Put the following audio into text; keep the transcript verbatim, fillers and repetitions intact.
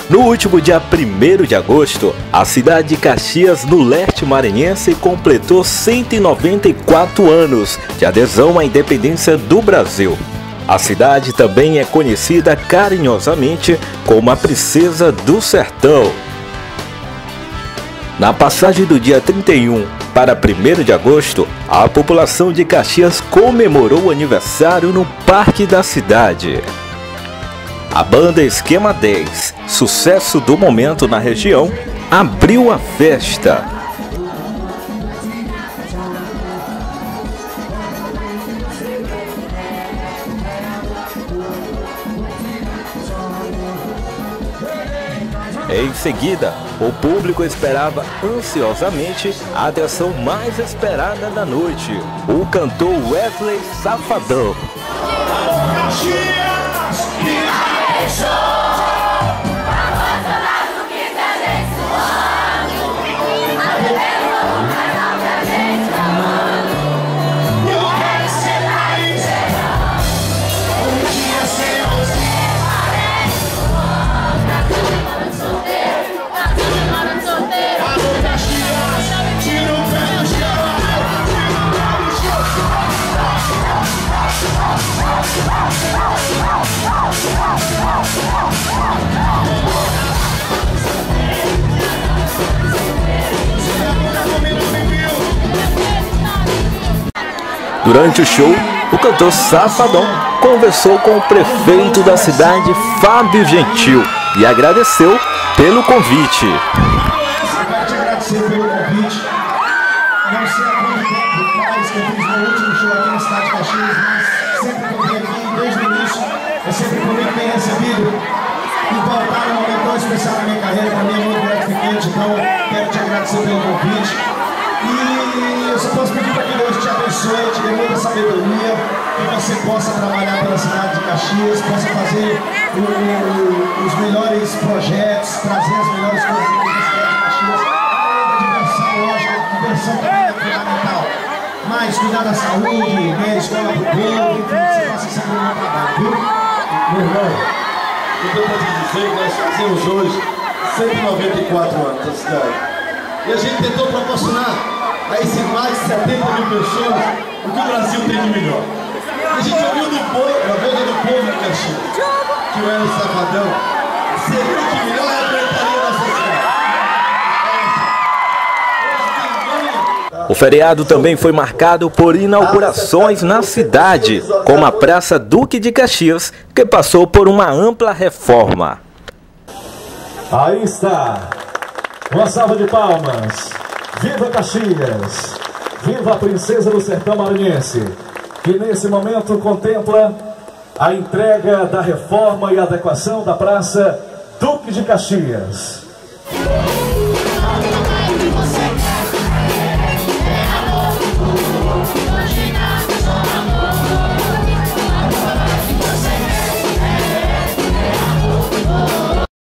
No último dia primeiro de agosto, a cidade de Caxias, no leste maranhense, completou cento e noventa e quatro anos de adesão à independência do Brasil. A cidade também é conhecida carinhosamente como a Princesa do Sertão. Na passagem do dia trinta e um para primeiro de agosto, a população de Caxias comemorou o aniversário no Parque da Cidade. A banda Esquema dez, sucesso do momento na região, abriu a festa. Em seguida, o público esperava ansiosamente a atração mais esperada da noite, o cantor Wesley Safadão. Durante o show, o cantor Safadão conversou com o prefeito da cidade, Fábio Gentil, e agradeceu pelo convite. Eu quero te agradecer pelo convite. Não sei há quanto tempo faz que eu fiz meu último show aqui na cidade de Caxias, mas sempre que eu vim aqui, desde o início, eu sempre fui muito bem recebido. E voltar num momento tão especial na minha carreira, para mim é muito gratificante, então quero te agradecer pelo convite. E eu só posso pedir para que Deus te abençoe, te dê muita sabedoria, que você possa trabalhar pela cidade de Caxias, possa fazer o, o, os melhores projetos, trazer as melhores coisas para a cidade de Caxias. A diversão, lógico, a diversão também é fundamental. Mas cuidar da saúde, né, escola do povo, enfim, que você faça sempre um bom trabalho, viu? Meu irmão, eu tenho para te dizer que nós fazemos hoje cento e noventa e quatro anos da cidade. E a gente tentou proporcionar a esses mais de setenta mil pessoas o que o Brasil tem de melhor. E a gente ouviu do povo, a voz do povo de Caxias, que o Wesley Safadão seria o que melhor representaria a nossa cidade. O feriado também foi marcado por inaugurações na cidade, como a Praça Duque de Caxias, que passou por uma ampla reforma. Aí está, uma salva de palmas. Viva Caxias! Viva a Princesa do Sertão Maranhense, que nesse momento contempla a entrega da reforma e adequação da Praça Duque de Caxias.